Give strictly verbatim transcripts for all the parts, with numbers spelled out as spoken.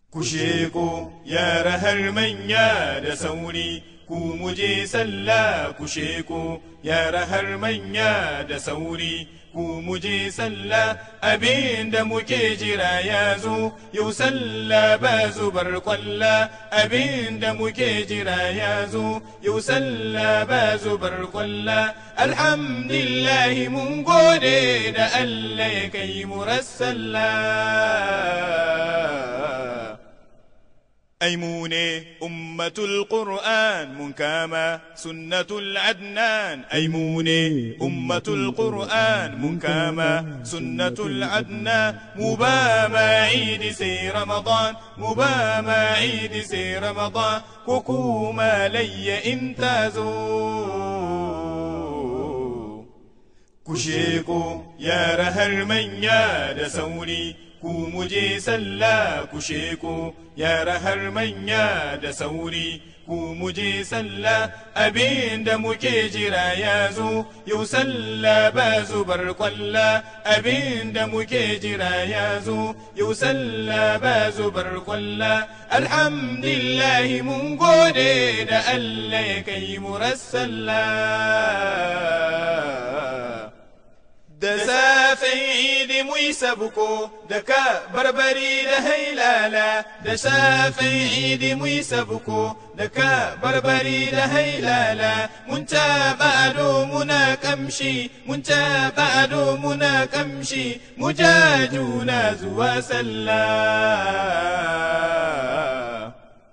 Kusheko yara har manya da sauri, ku muje sallah kusheko yara har manya da sauri, ku muje sallah abinda muke jira ya zo, yau sallah ba zubar kwalla abinda muke jira ya zo, yau sallah ba zubar kwalla. Alhamdulillahi mun gode da Allah ya kai mu rassallah. أيمونة أمة القرآن منكاما سنة العدنان، أيمونة أمة القرآن منكاما سنة العدنان، مباما عيد سي رمضان مباما عيد سي رمضان، كوكوما لي امتازو كشيكو يا رهر من يا دسولي، ku muje sallah kusheko yara har manya da sauri, ku muje sallah abinda muke jira ya zo, yau sallah ba zubar kwalla abinda muke jira ya zo, yau sallah ba zubar kwalla. Alhamdulillahi mun gode da Allah ya kai mu rassallah. Da safen idi mu yi sabuko da ka barbari da hailala, da safen idi mu yi sabuko da ka barbari da hailala, mun taɓa ado muna kamshi mun taɓa ado muna kamshi, mu ja juna zuwa sallah.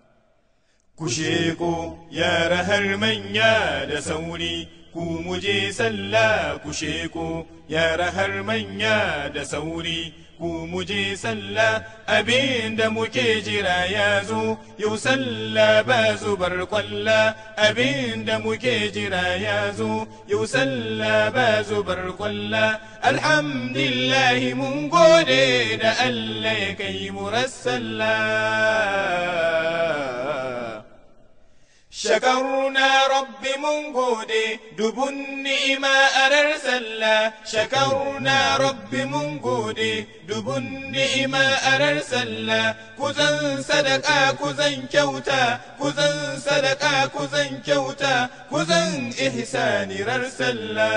Kusheko yara har manya da sauri, ku muje sallah kusheko yara har manya da sauri, ku muje sallah abinda muke jira ya zo, yau sallah ba zubar kwalla abinda muke jira ya zo, yau sallah ba zubar kwalla. Alhamdulillahi mun gode da Allah ya kai mu rassallah. شكرنا ربي من قودي دبن نعمة أرسلنا، شكرنا ربي من قودي دبن نعمة أرسلنا، كزن صدقا كزن كوتا كزن صدقا كزن كوتا كزن إحسان رسلنا.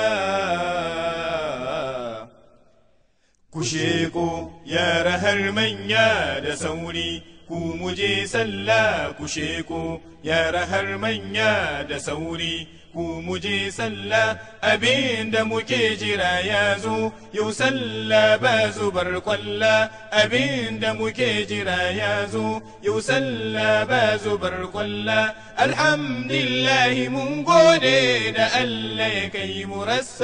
كشيكو يا رهر من يا دسولي، ku muje sallah kusheko yara har manya da sauri, ku muje sallah abinda muke jira ya zo, yau sallah ba zubar kwalla abinda muke jira ya zo, yau sallah ba zubar kwalla. Alhamdulillahi mun gode da Allah ya kai mu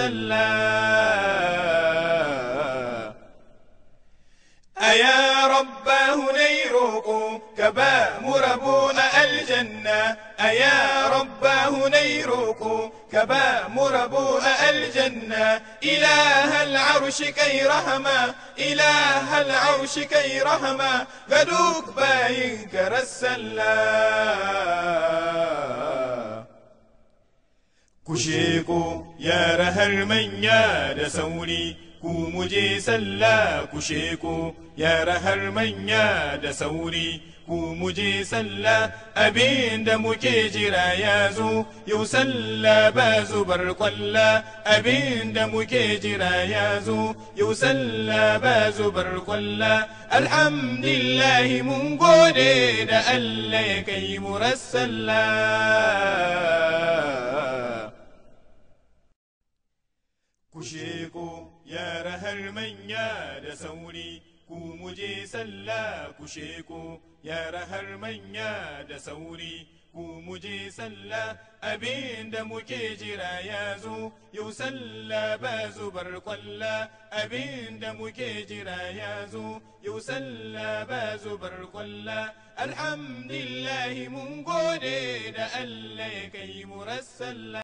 rassallah. أيا رباه نيروكو كبا مربون الجنة، أيا رباه نيروكو كبا مربون الجنة، إله العرش كي رحمة إله العرش كي رحمة، قدوك باين كرسلا. كشيكو يا رهر من يا دسولي، ku muje sallah kusheko yara har manya da sauri, ku muje sallah abinda muke jira ya zo, yau sallah ba zubar kwalla abinda muke jira ya zo, yau sallah ba zubar kwalla. Alhamdulillahi mun gode da Allah ya kai mu rassallah. Kusheko yara har manya da sauri, ku muje sallah kusheko yara har manya da sauri, ku muje sallah abinda muke jira ya zo, yau sallah ba zubar kwalla abinda muke jira ya zo, yau sallah ba zubar kwalla. Alhamdulillahi mun gode da Allah ya kai mu rassallah.